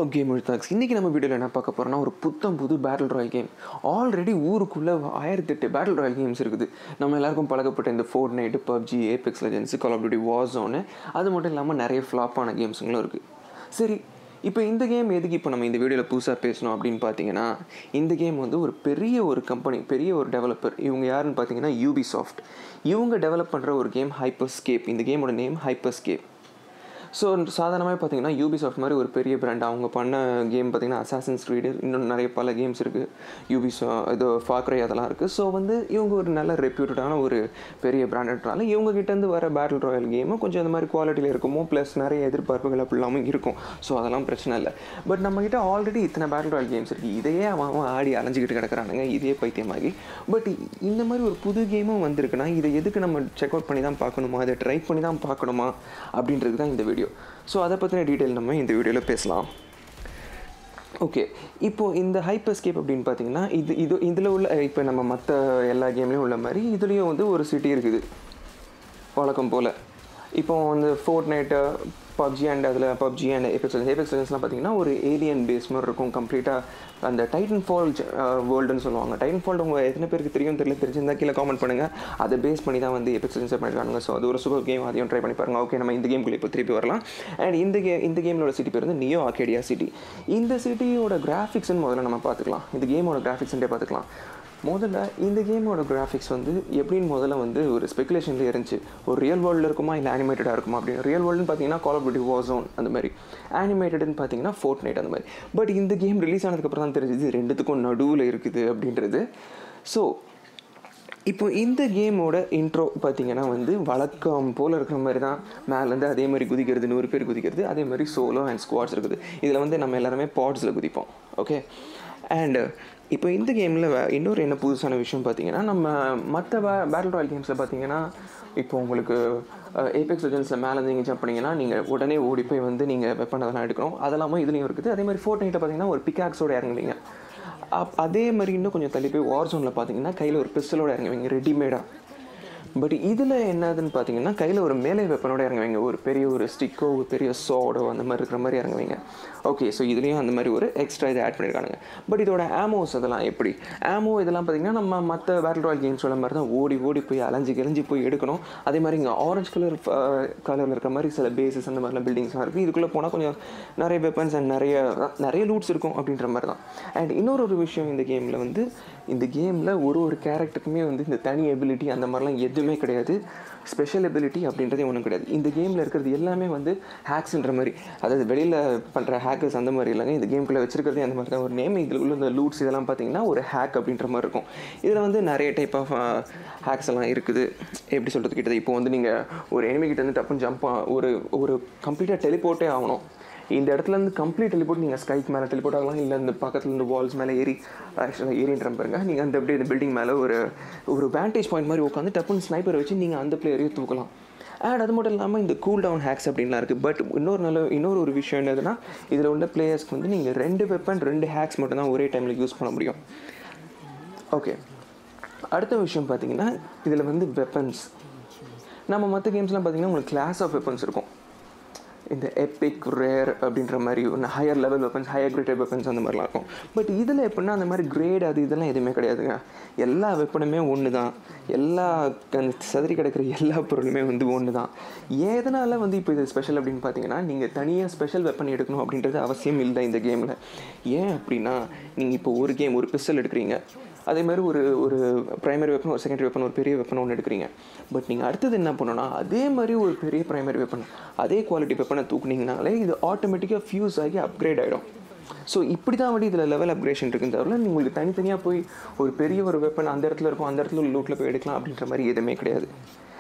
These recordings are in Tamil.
WhatsApp game எடுத்தாக்ஸ். இன்றைக்கி நம்ம வீடியோவில் என்ன பார்க்க போகிறோம்னா ஒரு புது பேட்டில் ராயல் கேம். ஆல்ரெடி ஊருக்குள்ளே 1008 பேட்டில் ராயல் கேம்ஸ் இருக்குது. நம்ம எல்லாருக்கும் பழக்கப்பட்ட இந்த Fortnite, PUBG, Apex Legends, Call of Duty Warzone, அது மட்டும் இல்லாமல் நிறைய ஃப்ளாப்பான கேம்ஸுங்களும் இருக்குது. சரி, இப்போ இந்த கேம் எதுக்கு இப்போ நம்ம இந்த வீடியோவில் புதுசாக பேசணும் அப்படின்னு பார்த்தீங்கன்னா, இந்த கேம் வந்து ஒரு பெரிய கம்பெனி, பெரிய ஒரு டெவலப்பர். இவங்க யாருன்னு பார்த்தீங்கன்னா யூபிசாஃப்ட். இவங்க டெவலப் பண்ணுற ஒரு கேம் ஹைப்பர்ஸ்கேப். இந்த கேமோட நேம் ஹைப்பர்ஸ்கேப். ஸோ சாதாரணமாக பார்த்தீங்கன்னா யூபிசாஃப்ட் மாதிரி ஒரு பெரிய பிராண்ட். அவங்க பண்ண கேம் பார்த்தீங்கன்னா அசாசின்ஸ் க்ரீட், இன்னும் நிறைய பல கேம்ஸ் இருக்குது. இது ஃபாக்ரை அதெல்லாம் இருக்குது. ஸோ வந்து இவங்க ஒரு நல்ல ரெப்யூட்டடான ஒரு பெரிய பிராண்டட்னால இவங்ககிட்டேருந்து வர பேட்டில் ராயல் கேமும் கொஞ்சம் இந்த மாதிரி குவாலிட்டியில் இருக்குமோ, ப்ளஸ் நிறைய எதிர்பார்ப்புகள் அப்படிலாமும் இருக்கும். ஸோ அதெல்லாம் பிரச்சனை இல்லை. பட் நம்மக்கிட்ட ஆல்ரெடி இத்தனை பேட்டில் ராயல் கேம்ஸ் இருக்குது. இதையே அவன் ஆடி அலைஞ்சிக்கிட்டு கிடக்கிறானுங்க, இதே பைத்தியமாகி. பட் இந்த மாதிரி ஒரு புது கேமும் வந்திருக்குன்னா இதை எதுக்கு நம்ம செக் அவுட் பண்ணி தான் பார்க்கணுமா, இதை ட்ரை பண்ணி தான் பார்க்கணுமா அப்படின்றது தான் இந்த வீடியோ. ஸோ அதை பற்றின டீட்டெயில் நம்ம இந்த வீடியோவில் பேசலாம். ஓகே, இப்போது இந்த ஹைப்பர்ஸ்கேப் அப்படின்னு பார்த்தீங்கன்னா இதில் உள்ள இப்போ நம்ம மற்ற எல்லா கேம்லேயும் உள்ள மாதிரி இதுலேயும் வந்து ஒரு சிட்டி இருக்குது வழக்கம் போல். இப்போ வந்து ஃபோர்ட்நைட்டு, பப்ஜி அண்ட் ஏபெக்ஸ் லெஜெண்ட்ஸ்லாம் பார்த்தீங்கன்னா ஒரு ஏலியன் பேஸ் மாதிரி இருக்கும். கம்ப்ளீட்டாக அந்த டைட்டன் ஃபால் வேர்ல்டுன்னு சொல்லுவாங்க. டைட்டன் ஃபால் உங்கள் எத்தனை பேருக்கு தெரிஞ்சிருந்தா கீழே காமெண்ட் பண்ணுங்கள். அதை பேஸ் பண்ணி தான் வந்து ஏபெக்ஸ் லெஜெண்ட்ஸ் பண்ணியிருக்காங்க. ஸோ அது ஒரு சூப்பர் கேம், அதையும் ட்ரை பண்ணி பாருங்கள். ஓகே, நம்ம இந்த கேமுக்குள்ளே இப்போ திருப்பி வரலாம். அண்ட் இந்த கேமோட சிட்டி பேர் வந்து நியோ ஆர்கேடியா சிட்டி. இந்த சிட்டியோட கிராஃபிக்ஸ்ன்னு முதல்ல நம்ம பார்த்துக்கலாம். இந்த கேமோட கிராஃபிக்ஸ்ன்றே பார்த்துக்கலாம். முதல்ல இந்த கேமோட கிராஃபிக்ஸ் வந்து எப்படின்னு முதல்ல வந்து ஒரு ஸ்பெகுலேஷன்லேயே இருந்துச்சு. ஒரு ரியல் வேர்ல்டில் இருக்குமா இல்லை ஆனிமேட்டடாக இருக்குமா அப்படின்னு. ரியல் வேர்ல்டுன்னு பார்த்தீங்கன்னா கால் ஆஃப் டியூட்டி வார்ஸோன் அந்த மாதிரி, ஆனிமேட்டட்னு பார்த்தீங்கன்னா ஃபோர்ட்நைட் அந்த மாதிரி. பட் இந்த கேம் ரிலீஸ் ஆனதுக்கப்புறம் தான் தெரிஞ்சுது ரெண்டுத்துக்கும் நடுவில் இருக்குது அப்படின்றது. ஸோ இப்போ இந்த கேமோட இன்ட்ரோ பார்த்தீங்கன்னா வந்து வழக்கம் போல் இருக்கிற மாதிரி தான். மேலேருந்து அதே மாதிரி குதிக்கிறது, 100 பேர் குதிக்கிறது, அதே மாதிரி சோலோ அண்ட் ஸ்குவாட்ஸ் இருக்குது. இதில் வந்து நம்ம எல்லாருமே பாட்ஸில் குதிப்போம். ஓகே, அண்டு இப்போ இந்த கேமில் இன்னொரு என்ன புதுசான விஷயம் பார்த்தீங்கன்னா, நம்ம மற்ற பேட்டில் ராயல் கேம்ஸில் பார்த்தீங்கன்னா இப்போ உங்களுக்கு ஏபெக்ஸ் லெஜெண்ட்ஸில் மேலேருந்து நீங்கள் ஜம்ப் பண்ணிங்கன்னா நீங்கள் உடனே ஓடி போய் வந்து நீங்கள் வெப்பன் அதெல்லாம் எடுக்கணும். அதெல்லாமல் இதுலேயும் இருக்குது. அதே மாதிரி ஃபோர்ட்நைட்டில் பார்த்தீங்கன்னா ஒரு பிக்காக்ஸோடு இறங்குவீங்க. அதே மாதிரி இன்னும் கொஞ்சம் தள்ளி போய் வார்ஸோனில் பார்த்தீங்கன்னா கையில் ஒரு பிஸ்டலோடு இறங்குவீங்க ரெடிமேடாக. பட் இதில் என்னதுன்னு பார்த்தீங்கன்னா கையில் ஒரு மேலே வெப்பனோட இறங்குவீங்க. ஒரு பெரிய ஒரு ஸ்டிக்கோ, ஒரு பெரிய சோடோ அந்த மாதிரி இருக்கிற மாதிரி இறங்குவீங்க. ஓகே, ஸோ இதுலேயும் அந்த மாதிரி ஒரு எக்ஸ்ட்ரா இதை ஆட் பண்ணியிருக்காங்க. பட் இதோட ஆமோஸ் அதெல்லாம் எப்படி? இதெல்லாம் பார்த்திங்கன்னா நம்ம மற்ற பேட்டில் ராயல் கேம்ஸ் உள்ள மாதிரி தான் ஓடி போய் அலைஞ்சி போய் எடுக்கணும். அதே மாதிரி இங்கே ஆரஞ்சு கலரில் இருக்கிற மாதிரி சில பேஸஸ் அந்த மாதிரிலாம் பில்டிங்ஸ்லாம் இருக்குது. இதுக்குள்ளே போனால் கொஞ்சம் நிறைய வெப்பன்ஸ் அண்ட் நிறைய லூட்ஸ் இருக்கும் அப்படின்ற மாதிரி தான். அண்ட் இன்னொரு விஷயம், இந்த கேமில் ஒரு கேரக்டருக்குமே வந்து இந்த தனி எபிலிட்டி அந்த மாதிரிலாம் எதுவுமே கிடையாது. ஸ்பெஷல் எபிலிட்டி அப்படின்றதே ஒன்றும் கிடையாது. இந்த கேமில் இருக்கிறது எல்லாமே வந்து ஹேக்ஸ்ன்ற மாதிரி, அதாவது வெளியில் பண்ணுற ஹேக்கர்ஸ் அந்த மாதிரி இல்லைங்க. இந்த கேமுக்குள்ளே வச்சிருக்கிறதே அந்த மாதிரி தான் ஒரு நேம். இதில் உள்ள இந்த லூட்ஸ் இதெல்லாம் பார்த்தீங்கன்னா ஒரு ஹேக் அப்படின்ற மாதிரி இருக்கும். இதில் வந்து நிறைய டைப் ஆஃப் ஹேக்ஸ் எல்லாம் இருக்குது. எப்படி சொல்கிறது கிட்டது, இப்போ வந்து நீங்கள் ஒரு எனிமிகிட்ட வந்து டப்புன்னு ஜம்ப் ஒரு கம்ப்ளீட்டாக டெலிபோர்ட்டே ஆகணும். இந்த இடத்துலேருந்து கம்ப்ளீட் டெலிபோர்ட் நீங்கள் ஸ்கைக்கு மேலே டெலிபோர்ட் ஆகலாம். இல்லை இந்த பக்கத்தில் இந்த வால்ஸ் மேலே ஏறின்ற பாருங்க. நீங்கள் அந்த அப்படியே இந்த பில்டிங் மேலே ஒரு வேண்டேஜ் பாயிண்ட் மாதிரி உட்காந்து டப்புன்னு ஸ்னைப்பர் வச்சு நீங்கள் அந்த பிளேயரையும் தூக்கலாம். அண்ட் அது மட்டும் இல்லாமல் இந்த கூல் டவுன் ஹேக்ஸ் அப்படின்லாம் இருக்குது. பட் இன்னொரு விஷயம் என்னதுன்னா, இதில் உள்ள பிளேயர்ஸ்க்கு வந்து நீங்கள் 2 வெப்பன் 2 ஹேக்ஸ் மட்டும் தான் ஒரே டைமில் யூஸ் பண்ண முடியும். ஓகே, அடுத்த விஷயம் பார்த்தீங்கன்னா இதில் வந்து வெப்பன்ஸ். நம்ம மற்ற கேம்ஸ்லாம் பார்த்தீங்கன்னா உங்களுக்கு கிளாஸ் ஆஃப் வெப்பன்ஸ் இருக்கும். இந்த எபிக், ரேர் அப்படின்ற மாதிரி higher level weapons, higher graded weapons அந்த மாதிரிலாம் இருக்கும். பட் இதில் எப்படின்னா அந்த மாதிரி கிரேட் இதெல்லாம் எதுவுமே கிடையாதுங்க. எல்லா வெப்பனுமே ஒன்று தான். சதுரி கிடக்கிற எல்லா பொருளுமே வந்து ஒன்று தான். எதனால் வந்து இப்போ இது ஸ்பெஷல் அப்படின்னு பார்த்தீங்கன்னா, நீங்கள் தனியாக ஸ்பெஷல் வெப்பன் எடுக்கணும் அப்படின்றது அவசியம் இல்லை இந்த கேமில். ஏன் அப்படின்னா, நீங்கள் இப்போ ஒரு பிஸ்டல் எடுக்கிறீங்க, அதே மாதிரி ஒரு ப்ரைமரி வெப்பன், ஒரு செகண்டரி வெப்பன், ஒரு பெரிய வெப்பன் ஒன்று எடுக்கிறீங்க. பட் நீங்கள் அடுத்தது என்ன பண்ணணும்னா, அதே மாதிரி ஒரு பெரிய ப்ரைமரி வெப்பன், அதே குவாலிட்டி வெப்பனை தூக்குனீங்கனாலே இது ஆட்டோமேட்டிக்காக ஃபியூஸ் ஆகி அப்கிரேட் ஆகிடும். ஸோ இப்படி தான் வந்து இதில் லெவல் அப்கிரேஷன் இருக்குன்னு தவிர உங்களுக்கு தனித்தனியாக போய் ஒரு பெரிய ஒரு வெப்பன் அந்த இடத்துல இருக்கும், அந்த இடத்துல லூட்டில் போய் எடுக்கலாம் அப்படின்ற மாதிரி எதுவுமே கிடையாது.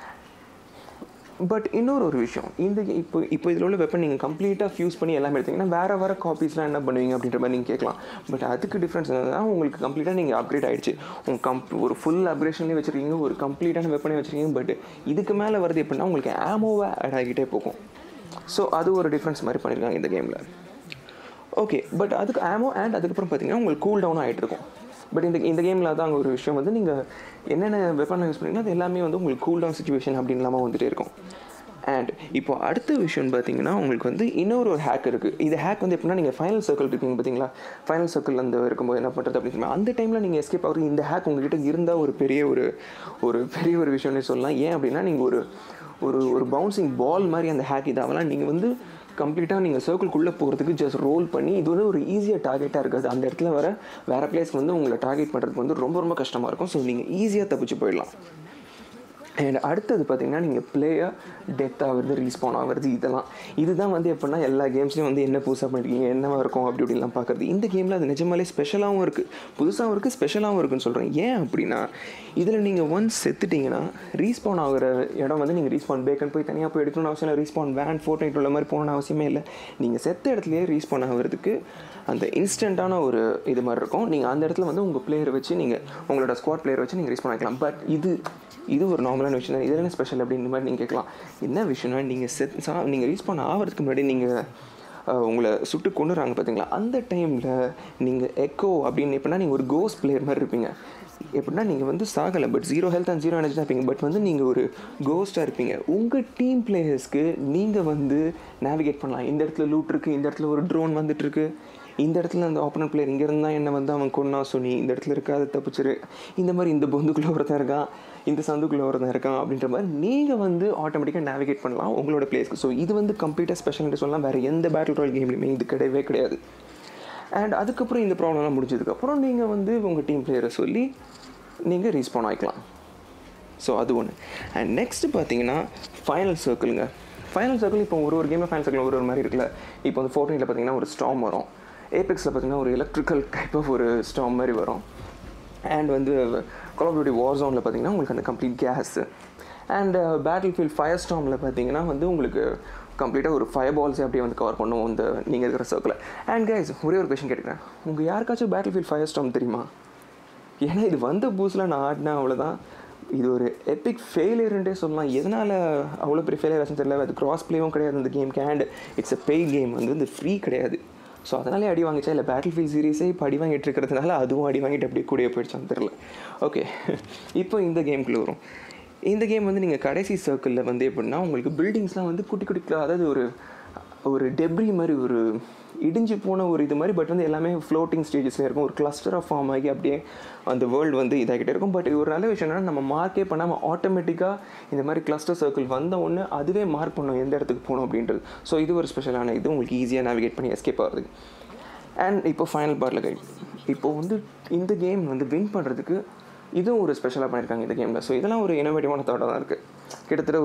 பட் இன்னொரு விஷயம், இப்போ இதில் உள்ள வெப்பன் நீங்கள் கம்ப்ளீட்டாக ஃபியூஸ் பண்ணி எல்லாமே எடுத்திங்கன்னா வேறு காப்பீஸ்லாம் என்ன பண்ணுவீங்க அப்படின்ற மாதிரி நீங்கள் கேட்கலாம். பட் அதுக்கு டிஃப்ரென்ஸ் என்னன்னா, உங்களுக்கு கம்ப்ளீட்டாக நீங்கள் அப்கிரேட் ஆகிடுச்சு. ஒரு ஃபுல் அப்கிரேஷன்லேயே வச்சுருக்கீங்க, ஒரு கம்ப்ளீட்டான வெப்பனே வச்சுருக்கீங்க. பட் இதுக்கு மேலே வருது எப்படின்னா உங்களுக்கு ஆமோவை ஆட் ஆகிட்டே போகும். ஸோ அது ஒரு டிஃப்ரென்ஸ் மாதிரி பண்ணியிருக்காங்க இந்த கேமில். ஓகே, பட் அதுக்கு ஆமோ அண்ட் அதுக்கப்புறம் பார்த்தீங்கன்னா உங்களுக்கு கூல் டவுன் ஆகிட்டு இருக்கும். பட் இந்த கேமில் தான் அங்கே ஒரு விஷயம் வந்து நீங்கள் என்னென்ன வெப்பன் யூஸ் பண்ணிங்கன்னா அது எல்லாமே வந்து உங்களுக்கு கூல் டவுன் சிச்சுவேஷன் அப்படின்னு இல்லாமல் வந்துகிட்டே இருக்கும். அண்ட் இப்போ அடுத்த விஷயம்னு பார்த்தீங்கன்னா உங்களுக்கு வந்து இன்னொரு ஹேக் இருக்குது. இது ஹேக் வந்து எப்படின்னா நீங்கள் ஃபைனல் சர்க்கிள் இருக்கீங்க பார்த்தீங்களா, ஃபைனல் சர்க்கிள் அந்த இருக்கும்போது என்ன பண்ணுறது அப்படின்னு அந்த டைமில் நீங்கள் எஸ்கேப் ஆகுறது இந்த ஹேக் உங்கள்கிட்ட இருந்தால் ஒரு பெரிய ஒரு விஷயம்னே சொல்லலாம். ஏன் அப்படின்னா நீங்கள் ஒரு பவுன்சிங் பால் மாதிரி அந்த ஹேக் இதாகலாம் நீங்கள் வந்து கம்ப்ளீட்டாக நீங்கள் சர்க்கிள்குள்ளே போகிறதுக்கு ஜஸ்ட் ரோல் பண்ணி இது வந்து ஒரு ஈஸியாக டார்கெட்டாக இருக்காது. அந்த இடத்துல வேறு பிளேஸ்க்கு வந்து உங்களை டார்கெட் பண்ணுறதுக்கு வந்து ரொம்ப கஷ்டமாக இருக்கும். ஸோ நீங்கள் ஈஸியாக தப்பிச்சு போயிடலாம். அண்ட் அடுத்தது பார்த்திங்கன்னா நீங்கள் பிளேயர் டெத் ஆகுறது, ரீஸ்பான் ஆகுறது, இதுதான் வந்து எப்படின்னா எல்லா கேம்ஸ்லேயும் வந்து என்ன புதுசாக பண்ணிருக்கீங்க, என்னவாக இருக்கும் அப்படி இப்படிலாம் பார்க்குறது. இந்த கேமில் அது நிஜமாலே ஸ்பெஷலாகவும் இருக்குது, புதுசாகவும் இருக்குது, ஸ்பெஷலாகவும் இருக்குன்னு சொல்கிறேன். ஏன் அப்படின்னா இதில் நீங்கள் ஒன்ஸ் செத்துட்டிங்கன்னா ரீஸ்பான் ஆகிற இடம் வந்து நீங்கள் ரீஸ்பான் பேக்கன் போய் தனியாக போய் எடுக்கணும்னு அவசியம் இல்லை, ரீஸ்பான் வேன் ஃபோர்ட்நைட் உள்ள மாதிரி போகணுன்னு அவசியமே இல்லை. நீங்கள் செத்த இடத்துலையே ரீஸ்பான் ஆகிறதுக்கு அந்த இன்ஸ்டண்ட்டான ஒரு இது மாதிரி இருக்கும். நீங்கள் அந்த இடத்துல வந்து உங்கள் பிளேயரை வச்சு நீங்கள் உங்களோட ஸ்குவாட் பிளேயரை வச்சு நீங்கள் ரீஸ்பான் ஆகிக்கலாம். பட் இது ஒரு நார்மலான விஷயம் தான். இதில் என்ன ஸ்பெஷல் அப்படின்ற மாதிரி நீங்கள் கேட்கலாம். என்ன விஷயம்னா நீங்கள் ரீஸ்பான் ஆகிறதுக்கு முன்னாடி நீங்கள் உங்களை சுட்டு கொண்டுறாங்க பார்த்தீங்களா, அந்த டைமில் நீங்கள் எக்கோ அப்படின்னு எப்படின்னா நீங்கள் ஒரு கோஸ்ட் பிளேயர் மாதிரி இருப்பீங்க. எப்படின்னா நீங்கள் வந்து சாகலை, பட் 0 ஹெல்த் அண்ட் 0 எனர்ஜி தான் இருப்பீங்க. பட் வந்து நீங்கள் ஒரு கோஸ்ட்டாக இருப்பீங்க. உங்கள் டீம் பிளேயர்ஸ்க்கு நீங்கள் வந்து நேவிகேட் பண்ணலாம். இந்த இடத்துல லூட் இருக்குது, இந்த இடத்துல ஒரு ட்ரோன் வந்துட்டுருக்கு, இந்த இடத்துல அந்த ஆப்போனன்ட் பிளேயர் இங்கே இருந்தால் என்ன வந்து அவன் கொன்னா சொன்னி இந்த இடத்துல இருக்காது தப்பிச்சிரு, இந்த மாதிரி இந்த பொந்துக்குள்ளே ஒருத்தன் இருக்கான், இந்த சந்துக்குள்ளே ஒருத்தன் இருக்கான் அப்படின்ற மாதிரி நீங்கள் வந்து ஆட்டோமேட்டிக்காக நேவிகேட் பண்ணலாம் உங்களோட பிளேஸ்க்கு. ஸோ இது வந்து கம்ப்ளீட்டாக ஸ்பெஷல்னு சொல்லலாம். வேறு எந்த பேட்டில் ராயல் கேம்லையுமே இது கிடையாது. அண்ட் அதுக்கப்புறம் இந்த ப்ராப்ளம்லாம் முடிஞ்சதுக்கப்புறம் நீங்கள் வந்து உங்கள் டீம் பிளேயரை சொல்லி நீங்கள் ரீஸ்பான் ஆகிக்கலாம். ஸோ அது ஒன்று. அண்ட் நெக்ஸ்ட்டு பார்த்தீங்கன்னா ஃபைனல் சர்க்கிளுங்க. ஃபைனல் சர்க்கிள் இப்போ ஒரு கேமில் ஃபைனல் சர்க்கிள் ஒரு மாதிரி இருக்குல்ல. இப்போ வந்து ஃபோர்ட்நைட்டில் பார்த்தீங்கன்னா ஒரு ஸ்டார்ம் வரும், ஏபெக்ஸில் பார்த்தீங்கன்னா ஒரு எலக்ட்ரிக்கல் டைப் ஆஃப் ஒரு ஸ்டார்ம் மாதிரி வரும். அண்ட் வந்து கால் ஆஃப் டியூட்டி வார் ஜோனில் பார்த்தீங்கன்னா உங்களுக்கு அந்த complete gas. And Battlefield ஃபயர் ஸ்டார்மில் பார்த்தீங்கன்னா வந்து உங்களுக்கு கம்ப்ளீட்டாக ஒரு ஃபயர் பால்ஸே அப்படியே வந்து கவர் பண்ணுவோம் இந்த நீங்கள் இருக்கிற சர்க்கிளில். அண்ட் கைஸ் ஒரே ஒரு கொஷின் கேட்குறேன், உங்கள் யாருக்காச்சும் பேட்டில் ஃபீல்ட் ஃபயர் ஸ்டார்ம் தெரியுமா? ஏன்னா இது வந்த புதுசில் நான் ஆடினேன், அவ்வளோதான். இது ஒரு எபிக் ஃபெயிலியர்ன்றே சொல்லலாம். எதனால் அவ்வளோ பெரிய ஃபெயிலியர் ஆச்சுன்னு தெரியல. அது கிராஸ் பிளேவும் கிடையாது இந்த கேமுக்கு. And it's a paid game, வந்து இந்த ஃப்ரீ கிடையாது. ஸோ அதனாலே அடி வாங்கிச்சா இல்லை பேட்டில் ஃபீல்ட் சீரீஸே இப்போ அடி வாங்கிட்டு இருக்கிறதுனால அதுவும் அடி வாங்கிட்டு அப்படியே கூடயே போயிடுச்சான்னு தெரில. ஓகே, இப்போ இந்த கேமுக்குள்ளே வரும். இந்த கேம் வந்து நீங்கள் கடைசி சர்க்கிளில் வந்து எப்படின்னா உங்களுக்கு பில்டிங்ஸ்லாம் வந்து குட்டி அதாவது ஒரு டெப்ரி மாதிரி ஒரு இடிஞ்சு போன ஒரு இது மாதிரி, பட் வந்து எல்லாமே ஃப்ளோட்டிங் ஸ்டேஜஸில் இருக்கும். ஒரு கிளஸ்டராக ஃபார்ம் ஆகி அப்படியே அந்த வேர்ல்டு வந்து இதாகிட்டே இருக்கும். பட் ஒரு நல்ல விஷயம் என்னன்னா நம்ம மார்க்கே பண்ணாமல் ஆட்டோமேட்டிக்காக இந்த மாதிரி கிளஸ்டர் சர்க்கிள் வந்த ஒன்று அதுவே மார்க் பண்ணணும் எந்த இடத்துக்கு போகணும் அப்படின்றது. ஸோ இது ஒரு ஸ்பெஷலான இது, உங்களுக்கு ஈஸியாக நேவிகேட் பண்ணி எஸ்கேப் ஆகிறதுக்கு. அண்ட் இப்போ ஃபைனல் பார்ட்டில் கைட், இப்போ வந்து இந்த கேம் வந்து வின் பண்ணுறதுக்கு இதுவும் ஒரு ஸ்பெஷலாக பண்ணியிருக்காங்க இந்த கேமில். ஸோ இதெல்லாம் ஒரு இனோவேட்டிவான தாட்டாக தான் இருக்குது. கிட்டத்தட்ட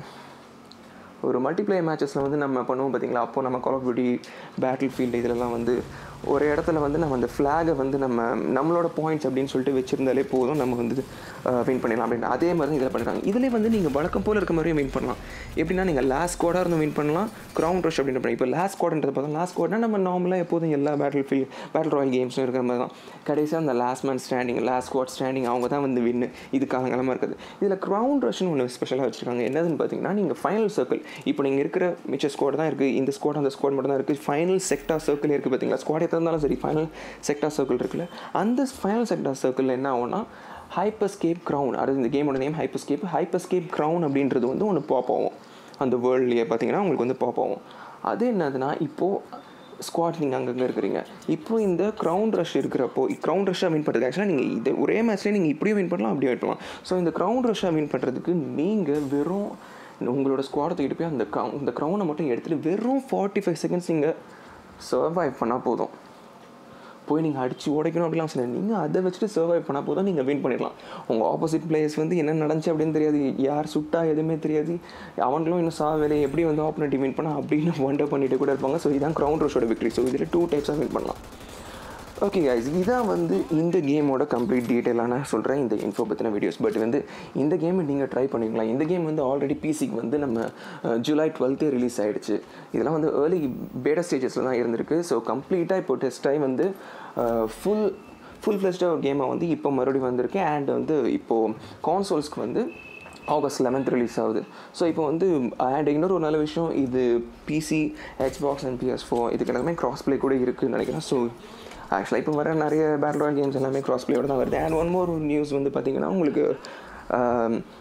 ஒரு மல்டிப்ளேயர் மேட்சஸில் வந்து நம்ம பண்ணுவோம் பார்த்தீங்களா, அப்போது நம்ம Call of Duty Battlefield இதிலலாம் வந்து ஒரு இடத்துல வந்து நம்ம அந்த ஃப்ளாகை வந்து நம்மளோட பாயிண்ட்ஸ் அப்படின்னு சொல்லிட்டு வச்சுருந்தாலே போதும், நம்ம வந்து வின் பண்ணிடலாம் அப்படின்னு. அதே மாதிரி தான் இதில் பண்ணுறாங்க. இதிலே வந்து நீங்கள் வழக்கம் போல் இருக்க மாதிரியும் வின் பண்ணலாம். எப்படின்னா நீங்கள் லாஸ்ட் ஸ்குவாடாக இருந்து வின் பண்ணலாம், கிரவுன் ரஷ் அப்படின்னு பண்ணி. இப்போ லாஸ்ட் ஸ்குவாட்ன்றது பார்த்தா லாஸ்ட் ஸ்குவாட்னா நம்ம நார்மலாக எப்போதும் எல்லா பேட்டில் ராயல் கேம்ஸும் இருக்கிற மாதிரி தான். கடைசியாக அந்த last man standing, last squad standing, அவங்க தான் வந்து வின்னு. இது காலங்காலமாக இருக்குது. இதில் கிரவுன் ரஷ்னு ஒன்று ஸ்பெஷலாக வச்சுருக்காங்க. என்னதுன்னு பார்த்தீங்கன்னா நீங்கள் ஃபைனல் சர்க்கிள், இப்போ நீங்கள் இருக்கிற மிச்ச ஸ்குவாட் தான் இருக்குது, இந்த ஸ்குவாட் அந்த ஸ்குவாட் மட்டும் தான் இருக்குது. ஃபைனல் செக்டார் சர்க்கிள் இருக்குது பார்த்தீங்களா, ஸ்குவாட் இருந்தாலும் சரி ஃபைனல் செக்டார் சர்க்கிள் இருக்குல்ல, அந்த ஃபைனல் செக்டார் சர்க்கிளில் என்ன ஆகும்னா ஹைப்பர்ஸ்கேப் கிரவுன், அதாவது இந்த கேமோட நேம் ஹைப்பர்ஸ்கேப் கிரவுன் அப்படின்றது வந்து ஒன்று பாப் ஆகும் அந்த வேர்ல்ட்லேயே பார்த்தீங்கன்னா உங்களுக்கு வந்து பாப் ஆகும். அது என்னதுன்னா இப்போது ஸ்குவாட் நீங்கள் அங்கங்கே இருக்கிறீங்க, இப்போ இந்த க்ரௌன் ரஷ் இருக்கிறப்போ க்ரௌன் ரஷ்ஷாக வின் பண்ணுறது ஆக்சுவலாக நீங்கள் இது ஒரே மேட்ச்லேயே நீங்கள் இப்படியும் வின் பண்ணலாம் அப்படியே வின் பண்ணலாம். ஸோ இந்த க்ரௌன் ரஷ்ஷாக வின் பண்ணுறதுக்கு நீங்கள் வெறும் உங்களோட ஸ்குவாடை தூக்கிட்டு போய் அந்த க்ரௌனை மட்டும் எடுத்துகிட்டு வெறும் 45 செகண்ட்ஸ் நீங்கள் சர்வைவ் பண்ணால் போதும். போய் நீங்கள் அடித்து உடைக்கணும் அப்படிலாம் சொல்லி நீங்கள் அதை வச்சுட்டு சர்வைவ் பண்ணால் போதும், நீங்கள் வின் பண்ணிடலாம். உங்கள் ஆப்போசிட் பிளேயர்ஸ் வந்து என்ன நடந்துச்சு அப்படின்னு தெரியாது, யார் சுட்டா எதுவுமே தெரியாது, அவங்களும் இன்னும் வேலை எப்படி வந்து ஆப்போனன்ட் வின் பண்ணால் அப்படின்னு வண்டர் பண்ணிட்டு கூட இருப்பாங்க. ஸோ இதுதான் க்ரௌன் ரஷோட விக்ட்ரி. ஸோ இதில் 2 டைப்ஸாக வின் பண்ணலாம். ஓகே கைஸ், இதான் வந்து இந்த கேமோட கம்ப்ளீட் டீட்டெயிலான சொல்கிறேன் இந்த இன்ஃபோ பற்றின வீடியோஸ். பட் வந்து இந்த கேமை நீங்கள் ட்ரை பண்ணிக்கலாம். இந்த கேம் வந்து ஆல்ரெடி பிசிக்கு வந்து நம்ம ஜூலை 12 ரிலீஸ் ஆகிடுச்சு. இதெல்லாம் வந்து ஏர்லி பேட்டா ஸ்டேஜஸில் தான் இருந்திருக்கு. ஸோ கம்ப்ளீட்டாக இப்போ டெஸ்ட் டைம் வந்து ஃபுல் ஃப்ளெஷ்டாக ஒரு கேமாக வந்து இப்போ மறுபடியும் வந்திருக்கு. அண்ட் வந்து இப்போது கான்சோல்ஸ்க்கு வந்து August 11th ரிலீஸ் ஆகுது. ஸோ இப்போ வந்து அண்ட் இன்னொரு நல்ல விஷயம், இது பிசி, எக்ஸ்பாக்ஸ் அண்ட் PS4 இதுக்கு எல்லாமே கிராஸ் ப்ளே கூட இருக்குதுன்னு நினைக்கிறேன். ஸோ ஆக்சுவலாக இப்போ வர நிறைய பேட்டில் ராயல் கேம்ஸ் எல்லாமே கிராஸ் பிளேயோட தான் வருது. அண்ட் ஒன் மோர் நியூஸ் வந்து பார்த்திங்கன்னா உங்களுக்கு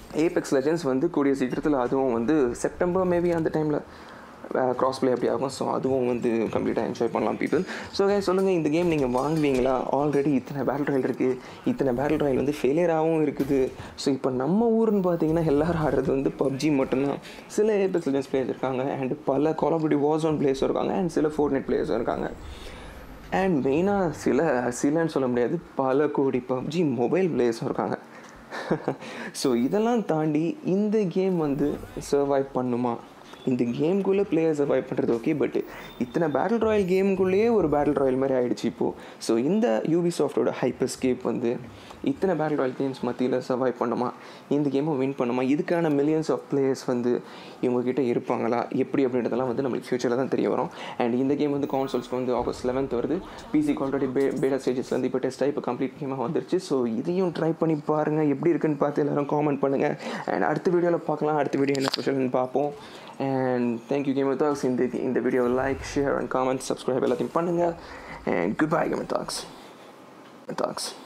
ஏபெக்ஸ் லெஜெண்ட்ஸ் வந்து கூடிய சீக்கிரத்தில் அதுவும் வந்து செப்டம்பர் மேபி அந்த டைமில் க்ராஸ் ப்ளே அப்படி ஆகும். ஸோ அதுவும் வந்து கம்ப்ளீட்டாக என்ஜாய் பண்ணலாம் பீப்புள். ஸோ சொல்லுங்கள், இந்த கேம் நீங்கள் வாங்குவீங்களா? ஆல்ரெடி இத்தனை பேட்டில் ராயல் இருக்குது, இத்தனை பேட்டில் ராயல் வந்து ஃபெயிலியராகவும் இருக்குது. ஸோ இப்போ நம்ம ஊருன்னு பார்த்தீங்கன்னா எல்லோரும் ஆடுறது வந்து பப்ஜி மட்டும்தான். சில ஏபெக்ஸ் லெஜெண்ட்ஸ் பிளேயர்ஸ் இருக்காங்க, அண்ட் பல கால் ஆஃப் டியூட்டி வார்ஸோன் பிளேயர்ஸும் இருக்காங்க, அண்ட் சில ஃபோர்ட்நைட் பிளேயர்ஸும் இருக்காங்க. அண்ட் மெயினாக சிலன்னு சொல்ல முடியாது, பல கோடி பப்ஜி மொபைல் பிளேயர்ஸும் இருக்காங்க. ஸோ இதெல்லாம் தாண்டி இந்த கேம் வந்து சர்வைவ் பண்ணுமா? இந்த கேமுக்குள்ளே பிளேயர் சர்வைவ் பண்ணுறது ஓகே, பட் இத்தனை பேட்டில் ராயல் கேமுக்குள்ளேயே ஒரு பேட்டில் ராயல் மாதிரி ஆகிடுச்சு இப்போது. ஸோ இந்த யூபிசாஃப்டோட ஹைப்பர்ஸ்கேப் வந்து இத்தனை பேட்டில் ராயல் கேம்ஸ் மத்தியில் சர்வைவ் பண்ணுமா? இந்த கேமை வின் பண்ணுமா? இதுக்கான மில்லியன்ஸ் ஆஃப் பிளேயர்ஸ் வந்து இவங்ககிட்ட இருப்பாங்களா? எப்படி அப்படின்றதெல்லாம் வந்து நம்மளுக்கு ஃபியூச்சரில் தான் தெரிய வரும். அண்ட் இந்த கேம் வந்து கான்சோல்ஸ்க்கு வந்து August 11th வருது. பிசிக்கு ஆல்ரெடி பேட்டா ஸ்டேஜஸில் வந்து இப்போ டெஸ்ட்டாக இப்போ கம்ப்ளீட் கேமாக வந்துருச்சு. ஸோ இதையும் ட்ரை பண்ணி பாருங்கள், எப்படி இருக்குன்னு பார்த்து எல்லோரும் காமெண்ட் பண்ணுங்கள். அண்ட் அடுத்த வீடியோவில் பார்க்கலாம், அடுத்த வீடியோ என்ன ஸ்பெஷல்னு பார்ப்போம். And thank you Gamer Talks. In the video, like, share and comment, subscribe எல்லாத்தையும் பண்ணுங்க. And goodbye Gamer Talks.